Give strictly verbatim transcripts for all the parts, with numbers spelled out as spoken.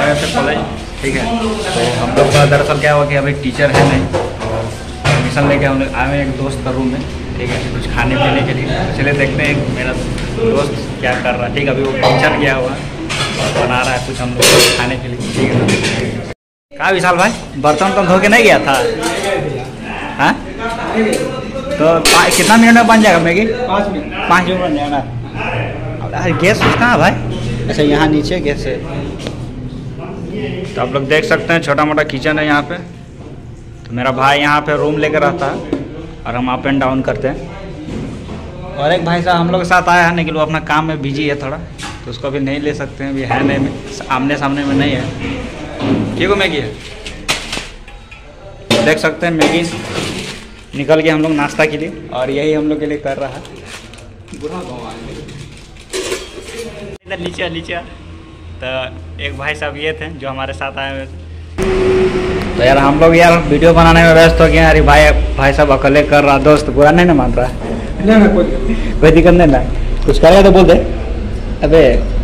आए थे कॉलेज, ठीक है। तो हम लोग का दरअसल क्या हुआ कि अभी टीचर है नहीं, एडमिशन लेके हम लोग आए एक दोस्त का रूम में, ठीक है, कुछ खाने पीने के लिए। चले देखते हैं मेरा दोस्त क्या कर रहा है, ठीक है। अभी वो किचन गया हुआ और बना रहा है कुछ हम लोग खाने के लिए, ठीक है। कहाँ विशाल भाई, बर्तन तो धो के नहीं गया था? हाँ, तो कितना मिनट में बन जाएगा मैगी? पाँच मिनट पाँच मिनट बन जाएगा। गैस कहाँ भाई? अच्छा, यहाँ नीचे गैस है। तो आप लोग देख सकते हैं छोटा मोटा किचन है यहाँ पे। तो मेरा भाई यहाँ पे रूम लेकर रहता है और हम अप एंड डाउन करते हैं। और एक भाई साहब हम लोग के साथ आया है, लेकिन वो अपना काम में बिजी है थोड़ा, तो उसको अभी नहीं ले सकते हैं, अभी है नहीं में, आमने सामने में नहीं है। ठीक है, मैगी है, देख सकते हैं मैगी निकल गया हम लोग नाश्ता के लिए, और यही हम लोग के लिए कर रहा है। इधर नीचे नीचे तो एक भाई साहब ये थे जो हमारे साथ आए हुए थे। तो यार हम लोग यार वीडियो बनाने में व्यस्त हो गए। अरे भाई भाई साहब अकेले कर रहा, दोस्त बुरा नहीं ना मान रहा है? नहीं ना, कोई कोई दिक्कत नहीं ना, कुछ करेगा तो बोल दे। अबे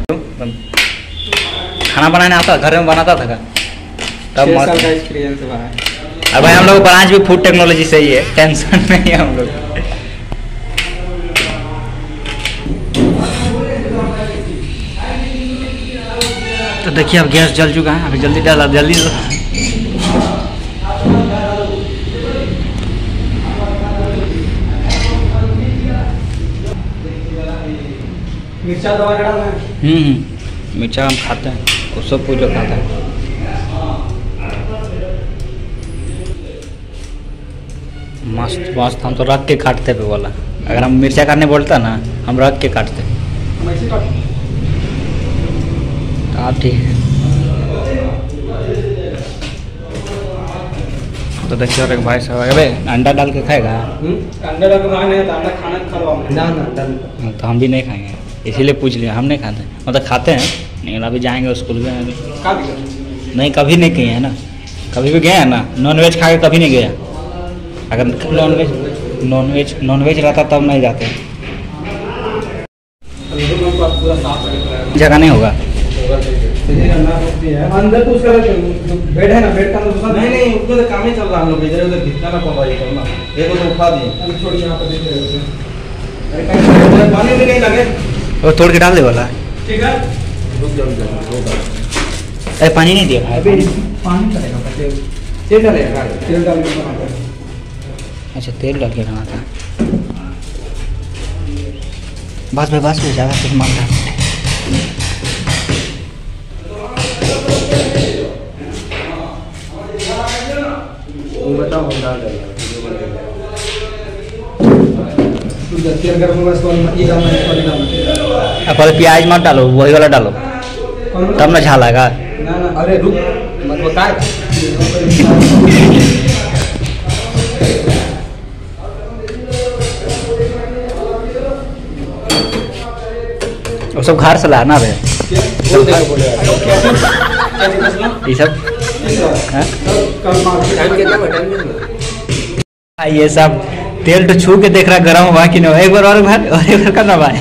खाना बनाने आता, घर में बनाता था? तब एक्सपीरियंस है भाई। अब भाई हम लोग ब्रांच भी फूड टेक्नोलॉजी से ही है, टेंशन नहीं है हम लोग। तो देखिए अब गैस जल चुका है, अभी जल्दी डाला, जल्दी दो। मिर्चा दवा डालना है। हम्म मिर्चा हम खाते हैं, वो सब कुछ जो खाता है। मस्त मस्त, हम तो रख के काटते पे बोला। अगर हम मिर्चा काटने बोलता ना, हम रख के काटते। आप ठीक है। तो देखिए और एक भाई साहब, अबे अंडा डाल के खाएगा? अंडा डाल के खाना है तो अंडा खाना खा ना ना डाल, तो हम भी नहीं खाएंगे, इसीलिए पूछ लिया। हम नहीं खाते, मतलब खाते हैं लेकिन अभी जाएंगे स्कूल में। अभी नहीं, कभी नहीं किए हैं ना, कभी भी गए हैं ना, नॉन वेज खा के कभी नहीं गया। अगर non veg non veg non veg रहता तब नहीं जाते। जगह नहीं होगा अंदर, तो उसका बेड है ना, बेड का नहीं नहीं, उसको तो काम ही चल रहा है हम लोग, इधर उधर घिसना ना पड़ रहा है करना। देखो तो उठा दिए, अभी छोड़ यहाँ पे देख रहे हो। अरे पानी में नहीं लगे, वो तोड़ के डाल दे वाला, ठीक है। रुक जाओ, अरे पानी नहीं दिया भाई, पानी चलेगा, तेल डालेगा, तेल डाल के बनाता है। अच्छा, तेल डाल के बनाता है। बस भाई बस, ज़्यादा कुछ मांग रहा है। बताओ, डाल देगा। पहले प्याज मत डालो, वही वाला डालो, तब ना झाल आएगा। अरे रुक मत बता, वो सब घर से लाना है ये सब। ये सब तेल तो छू के देख रहा गर्म हुआ कि नहीं। एक बार और भाई, और एक बार करना भाई।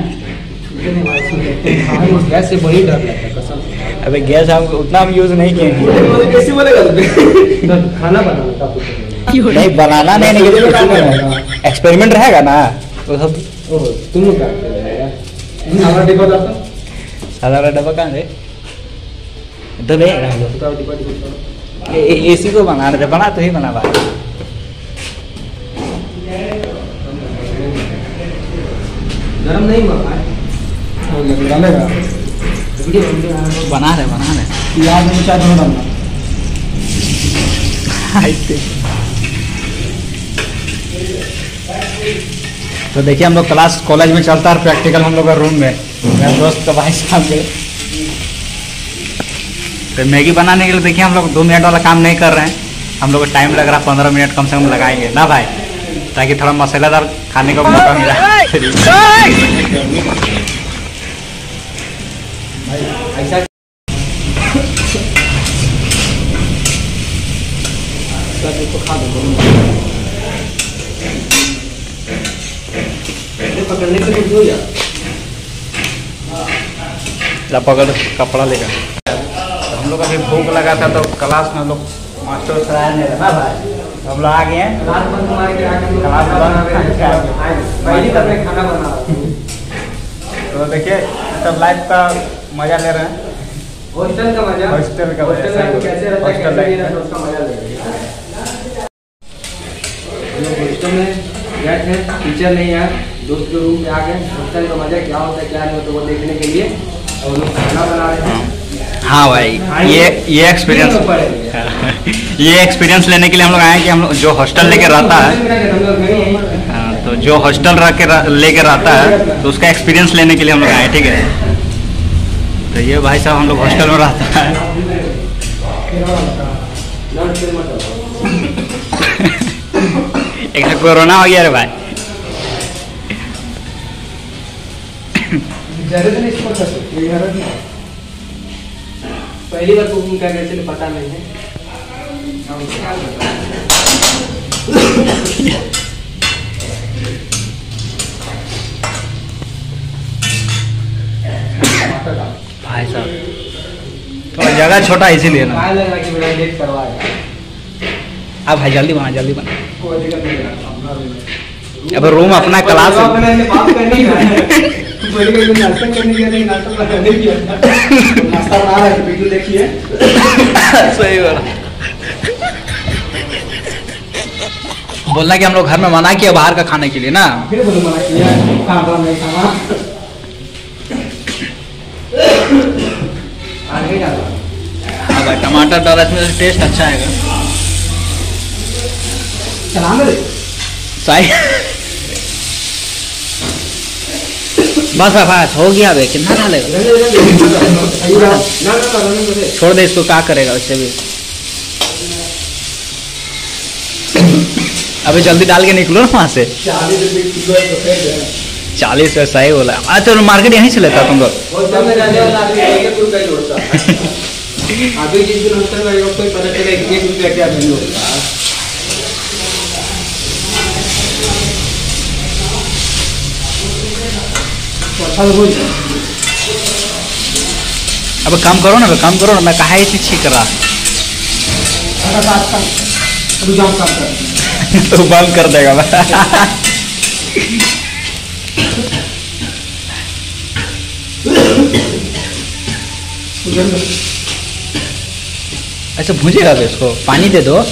गैस से बड़ी डर लगता है कसम। अबे गैस हम उतना हम यूज नहीं किए। कैसे बोलेगा खाना बनाना नहीं, बनाना नहीं नहीं, एक्सपेरिमेंट रहेगा ना वो सब। तुम लोग सादा डिब्बा डालता, सादा डब्बा कहाँ है? दबे एसी को बना रहे, बना तो ही बना भाई। गरम नहीं हुआ भाई, डालेगा बना रहे बना रहे प्याज में चाय दोनों डालना। तो देखिए हम लोग क्लास कॉलेज में चलता है, प्रैक्टिकल हम लोग का रूम में, मेरा दोस्त का भाई साहब के। तो मैगी बनाने के लिए देखिए हम लोग दो मिनट वाला काम नहीं कर रहे हैं, हम लोग को टाइम लग रहा है, पंद्रह मिनट कम से कम लगाएंगे ना भाई, ताकि थोड़ा मसालेदार खाने का मौका मिला। ऐसा खा दो, पकड़ने के लिए दो यार, पकड़ कपड़ा लेगा। हम हम लोग अभी भूख लगा था तो क्लास में हम लोग मास्टर सर आए नहीं ना भाई, तो हम लोग आ गए हैं क्लास बंद खाना बना। तो देखिए सब लाइफ का मजा ले रहे हैं, हॉस्टल का मजा, हॉस्टल का मजा, हॉस्टल लाइफ का मजा ले रहे हैं। हम लोग हॉस्टल में गए थे, टीचर नहीं है, दोस्त के रूम में आ गए। हॉस्टल का मजा क्या होता है क्या नहीं होता वो देखने के लिए और लोग खाना बना रहे हैं। हाँ भाई, ये ये एक्सपीरियंस ये एक्सपीरियंस लेने के लिए हम लोग आए हैं कि हम लोग जो हॉस्टल लेके रहता है, तो जो हॉस्टल रह के लेके रहता है तो उसका एक्सपीरियंस लेने के लिए हम लोग आए हैं, ठीक है। तो ये भाई साहब हम लोग हॉस्टल में रहता है। एक कोरोना हो गया रे भाई। पहली बार कुकिंग कर रहे थे, पता नहीं है। भाई साहब थोड़ा जगह छोटा इसीलिए ना। अब भाई जल्दी बना जल्दी बना। अब रूम अपना क्लास सही बोला। बोलना कि हम लोग घर में मना किया बाहर का खाने के लिए ना, फिर बोलो मना किया खाना नहीं खाना। हाँ भाई टमाटर डाला इसमें टेस्ट अच्छा आएगा। सही बस बस हो गया भाई, कितना डालेगा? छोड़ दे इसको, क्या करेगा उससे भी। अभी जल्दी डाल के निकलो ना वहाँ से। चालीस रुपये सही बोला। अच्छा तो मार्केट यहीं से लेता तुम लोग? अब काम करो ना, काम करो ना, मैं कहा इसी छीक रहा। तो बंद कर देगा ऐसे भूजेगा तो इसको पानी दे दो।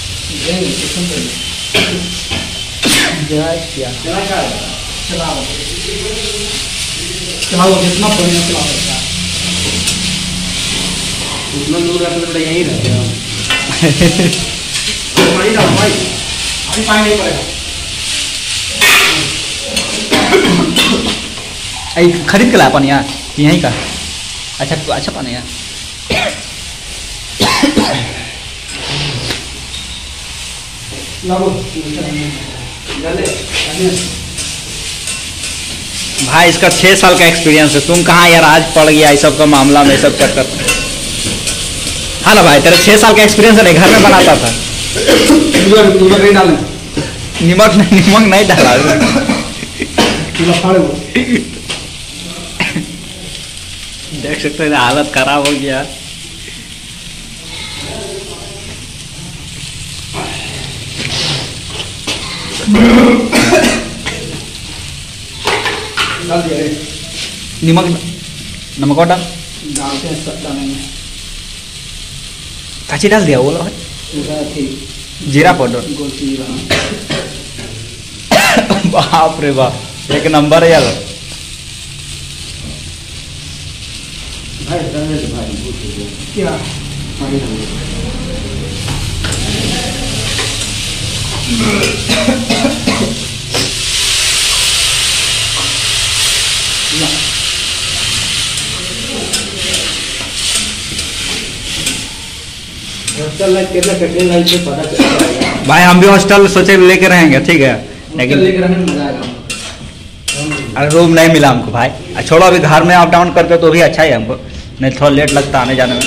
चलाओ जितना पानी चला सकता है उतना दूर रहते तो यहीं रहते हैं। पानी डालो भाई, अभी पानी नहीं पड़ेगा। खरीद के लाया पानी यार, यहीं का? अच्छा अच्छा पानी यार। भाई इसका छह साल का एक्सपीरियंस है, तुम कहाँ यार आज पड़ गया इस सब का मामला में, सब चक्कर। हाँ ना भाई, तेरा छह साल का एक्सपीरियंस है, घर में बनाता था। नमक नहीं डाले, नमक नहीं नमक नहीं डाला। देख सकते हैं हालत खराब हो गया। नमक नमक और डाल डालते हैं सब डालेंगे। काची डाल दिया वो भाई? जीरा पाउडर। बाप रे बाप, एक नंबर है यार। क्या भाई हम भी हॉस्टल सोचे लेके रहेंगे, ठीक है, लेकिन अरे रूम नहीं मिला हमको भाई। छोड़ो अभी घर में अप डाउन करते तो भी अच्छा ही हमको, नहीं थोड़ा लेट लगता आने जाने में।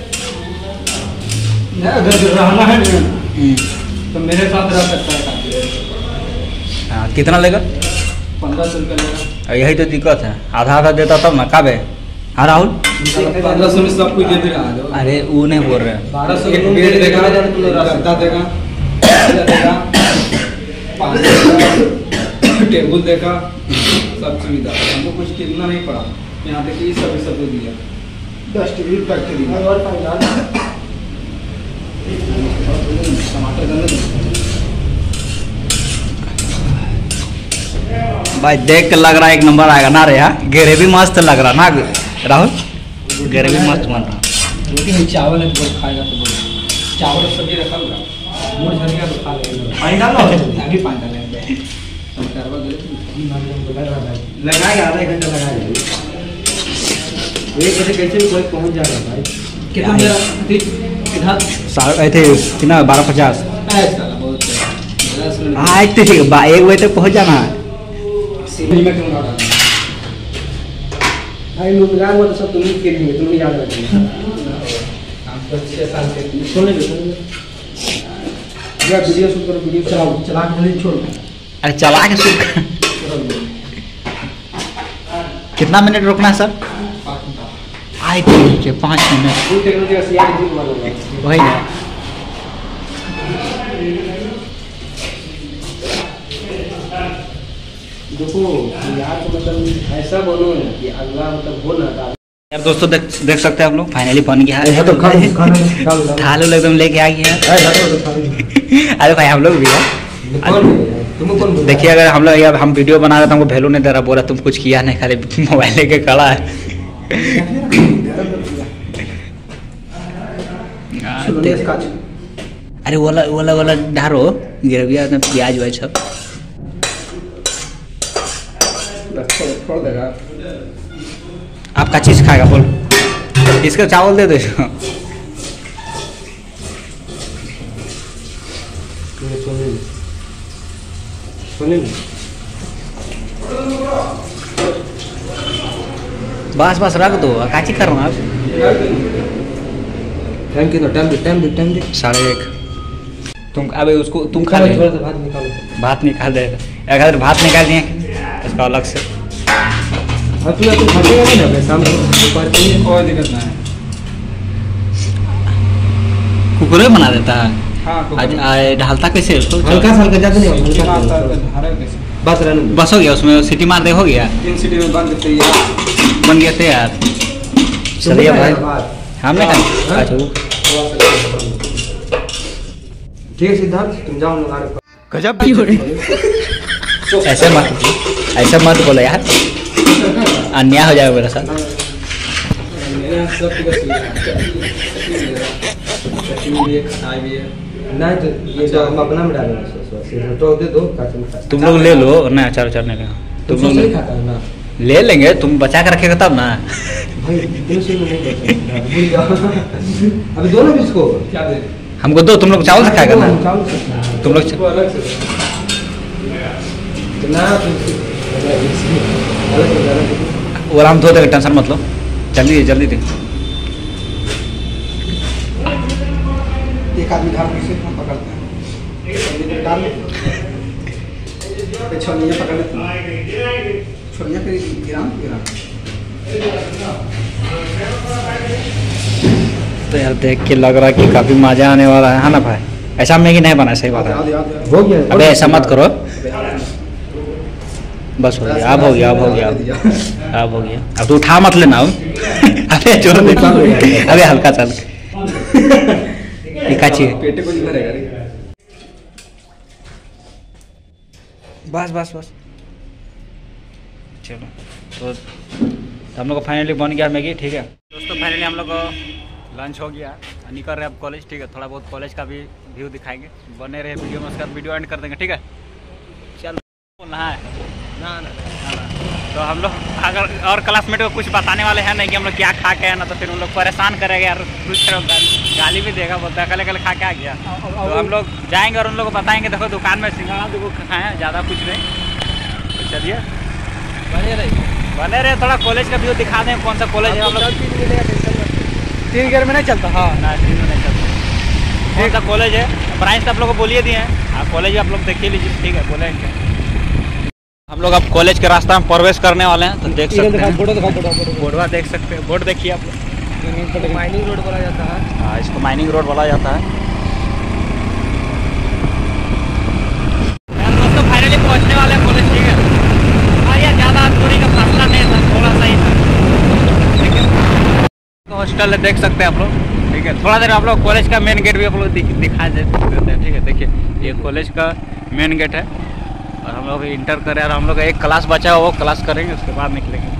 अगर रहना है तो मेरे साथ रह सकता है। हाँ कितना लेगा? पंद्रह सौ रुपया लेगा। यही तो दिक्कत है, आधा आधा देता तब ना काबे। हाँ राहुल पंद्रह सौ में सब कुछ दे दे रहा है। अरे वो नहीं बोल रहे हैं। बारह सौ एक बेड देगा, गद्दा देगा, देगा, पानी देगा, टेबल देगा, सब सुविधा। हमको कुछ कितना नहीं पड़ा। यहाँ देखिए ये सब सब दिया। डस्टबिन पैक कर दिया और टमाटर डाल। भाई देख के लग रहा है एक नंबर आएगा ना रे। यार घेरे भी मस्त लग रहा ना राहुल, घेरे भी मस्त बन रहा। रोटी में चावल है तो खाएगा तो बोल। चावल और सब्जी रखा होगा, मूड झड़ गया तो खा लेगा। पानी डालो, अभी पानी डालेंगे। लगाएगा आधा घंटा लगाएगा। एक बजे कैसे भी कोई पहुंच जाएगा भाई। कितना मेरा साढ़े थे कितना बारह पचास हाँ ठीक है एक बजे तक पहुंच जाना है। भाई लोग मिला हुआ तो सब तुम्हें के लिए तुम्हें याद रखना। छह साल के सुन ले या वीडियो शूट करो, वीडियो चलाओ, चला के नहीं छोड़। अरे चला के शूट कितना मिनट रुकना है सर? आई ठीक है पाँच मिनट वही है। देखो यार तो मतलब ऐसा बनो ना कि अल्लाह मतलब हो ना। यार दोस्तों देख देख सकते हैं हम लोग फाइनली बन गया है। तो थाल लोग एकदम लेके आ गया है। अरे भाई हम लोग भी है। देखिए अगर हम लोग यार हम वीडियो बना रहे थे हमको वैल्यू नहीं दे रहा, बोला तुम कुछ किया नहीं, खाली मोबाइल लेके खड़ा है। अरे वाला वाला वाला डारो गिरविया में प्याज वाज सब छोड़ देगा। आपका चीज खाएगा बोल, इसका चावल दे दो। बस बस रख दो, काची कर रहा हूँ। टाइम कितना टाइम दे टाइम दे टाइम दे साढ़े एक। तुम अबे उसको तुम खा ले, भात निकालो, भात निकाल दे। अगर भात निकाल दिए इसका अलग से हाँ तू तो खाएगा नहीं ना मैं शाम को ऊपर के लिए कोई दिक्कत ना है। कुकुरे बना देता है। हाँ आज ढालता कैसे उसको? हल्का सा हल्का ज्यादा नहीं हल्का बस रहने दो। बस हो गया उसमें सीटी मार दे हो गया। तीन सीटी में बन देते हैं, बन गया तैयार। चलिए भाई हमने कहा अच्छा ठीक है सिद्धार्थ तुम जाओ लोग गजब ऐसे मत ऐसे मत बोलो यार, अन्याय हो जाएगा मेरे साथ। नहीं तो ये जो हम अपना में डालेंगे तो दे दो। तुम लोग ले लो ना, अचार अचार नहीं तुम लोग खाता है ना, ले लेंगे, तुम बचा कर रखेगा तब ना भाई। अभी दोनों भी इसको क्या दे हमको दो, तुम लोग चावल से खाएगा ना, तुम लोग वो हम धो देगा, टेंशन मत लो। जल्दी जल्दी दे। एक आदमी धाम से हम पकड़ते हैं, डाल छोलिया पकड़ लेते हैं, छोलिया फिर गिरा गिरा। तो यार देख के लग रहा है कि काफी मजा आने वाला है ना भाई। ऐसा मैगी नहीं बना, सही बात है। हो गया, अबे ऐसा मत करो, बस हो गया, अब हो गया, अब हो गया, अब हो गया। अब तो उठा मत लेना। अबे जोर दे, अबे हल्का चल काची पेटे को नहीं भरेगा रे। बस बस बस चलो। तो हम लोग को फाइनली बन गया मैगी, ठीक है दोस्तों। फाइनली हम लोग को लंच हो गया, निकल रहे अब कॉलेज, ठीक है। थोड़ा बहुत कॉलेज का भी व्यू दिखाएंगे, बने रहे वीडियो में, उसका वीडियो एंड कर देंगे, ठीक है। चल बोलना है ना ना तो हम लोग अगर और क्लासमेट को कुछ बताने वाले हैं नहीं कि हम लोग क्या खा के आए ना, तो फिर उन लोग परेशान करेंगे यार, कुछ गाली भी देगा, बोलता है कल कल खा के आ गया। तो हम लोग जाएंगे और उन लोग को बताएंगे, देखो दुकान में सिंघाड़ा देखो खाए हैं, ज़्यादा कुछ नहीं। तो चलिए बने रहे बने रहे थोड़ा कॉलेज का व्यू दिखा दें, कौन सा कॉलेज है। हम लोग तीन घर में नहीं चलता, हाँ ना तीन में नहीं चलता। कौन सा कॉलेज है, ब्रांच तो आप लोग को बोलिए दिए हैं, हाँ कॉलेज आप लोग देखिए लीजिए, ठीक है बोलेंगे। हम लोग अब कॉलेज के रास्ता में प्रवेश करने वाले हैं, तो देख सकते हैं फोटो दिखाओ, फोटो बोर्डवा देख सकते हैं। बोर्ड देखिए आप लोग। माइनिंग रोड बोला जाता है। हाँ, इसको माइनिंग रोड बोला जाता है। दोस्तों फाइनली पहुंचने वाले हैं कॉलेज, ठीक है। और ये ज़्यादा दूरी का फासला नहीं था, थोड़ा सा ही था, ठीक है। तो हॉस्टल देख सकते हैं आप लोग, ठीक है। थोड़ा देर आप लोग कॉलेज का मेन गेट भी आप लोग दिखा देते हैं, ठीक है। देखिए ये कॉलेज का मेन गेट है और हम लोग इंटर करें और हम लोग एक क्लास बचा हुआ वो क्लास करेंगे, उसके बाद निकलेंगे।